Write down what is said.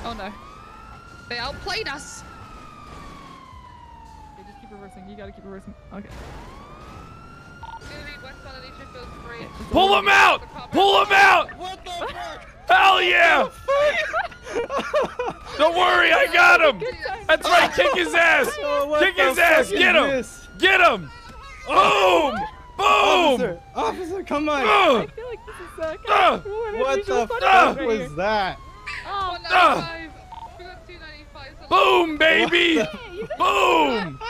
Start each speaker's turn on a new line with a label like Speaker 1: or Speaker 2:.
Speaker 1: Oh no.
Speaker 2: They outplayed us.
Speaker 1: Okay, just keep reversing. You gotta keep reversing. Okay.
Speaker 3: Pull him out! Pull him out!
Speaker 4: What the fuck?
Speaker 3: Hell yeah! Don't worry, I got him! That's right, kick his ass! Kick his ass! Get him! Get him! Boom! Boom!
Speaker 4: Officer, come on!
Speaker 1: I feel like this is kind of cool and
Speaker 4: What
Speaker 1: unusual
Speaker 4: the
Speaker 1: fun
Speaker 4: fuck
Speaker 1: right
Speaker 4: was
Speaker 1: here.
Speaker 4: that?
Speaker 1: Oh,
Speaker 2: We got 295.
Speaker 3: Boom, baby! Boom!